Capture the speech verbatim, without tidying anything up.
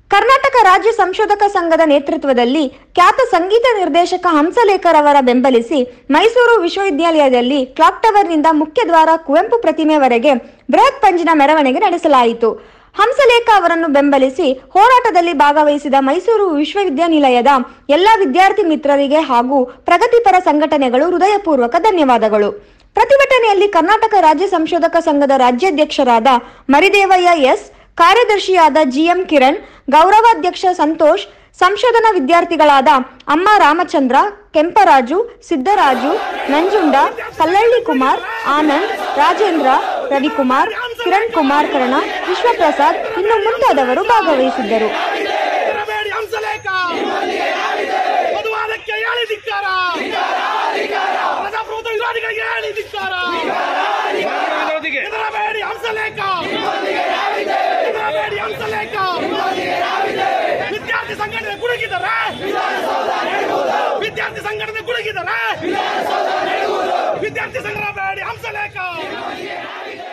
ಕರ್ನಾಟಕ ರಾಜ್ಯ ಸಂಶೋಧಕ ಸಂಘದ ನೇತೃತ್ವದಲ್ಲಿ ಖ್ಯಾತ ಸಂಗೀತ ನಿರ್ದೇಶಕ ಹಂಸಲೇಖರವರ ಬೆಂಬಲಿಸಿ ಮೈಸೂರು ವಿಶ್ವವಿದ್ಯಾಲಯದಲ್ಲಿ ಕ್ಲಾಕ್ ಟವರ್ನಿಂದ ಮುಖ್ಯ ದ್ವಾರ ಕುವೆಂಪು ಪ್ರತಿಮೆವರೆಗೆ ಬೃಹತ್ ಪಂಜಿನ ಮೆರವಣಿಗೆ ನಡೆಸಲಾಯಿತು. ಹಂಸಲೇಖ ಅವರನ್ನು ಬೆಂಬಲಿಸಿ ಹೋರಾಟದಲ್ಲಿ ಭಾಗವಹಿಸಿದ ಮೈಸೂರು ವಿಶ್ವವಿದ್ಯಾನಿಲಯದ ಎಲ್ಲ ವಿದ್ಯಾರ್ಥಿ ಮಿತ್ರರಿಗೆ ಹಾಗೂ ಪ್ರಗತಿಪರ ಸಂಘಟನೆಗಳು ಹೃದಯಪೂರ್ವಕ ಧನ್ಯವಾದಗಳು. ಪ್ರತಿಭಟನೆಯಲ್ಲಿ ಕರ್ನಾಟಕ ರಾಜ್ಯ ಸಂಶೋಧಕ ಸಂಘದ ರಾಜ್ಯಾಧ್ಯಕ್ಷರಾದ ಮರಿದೇವಯ್ಯ ಎಸ್, ಕಾರ್ಯದರ್ಶಿಯಾದ ಜಿಎಂ ಕಿರಣ್, ಗೌರವಾಧ್ಯಕ್ಷ ಸಂತೋಷ್, ಸಂಶೋಧನಾ ವಿದ್ಯಾರ್ಥಿಗಳಾದ ಅಮ್ಮ ರಾಮಚಂದ್ರ, ಕೆಂಪರಾಜು, ಸಿದ್ದರಾಜು, ನಂಜುಂಡ, ಕಲ್ಲಳ್ಳಿ ಕುಮಾರ್, ಆನಂದ್, ರಾಜೇಂದ್ರ, ರವಿಕುಮಾರ್, ಕಿರಣ್ ಕುಮಾರ್ ಕರ್ಣ, ವಿಶ್ವಪ್ರಸಾದ್ ಇನ್ನು ಮುಂತಾದವರು ಭಾಗವಹಿಸಿದ್ದರು. ವಿದ್ಯಾರ್ಥಿ ಸಂಘಟನೆ ಗುಡುಗಿದ್ದಾರೆ ವಿದ್ಯಾರ್ಥಿ ಸಂಘಟನೆ ಗುಡುಗಿದ್ದಾರೆ ವಿದ್ಯಾರ್ಥಿ ಸಂಘಟನೆ ಬೇಡಿ ಹಂಸಲೇಖ.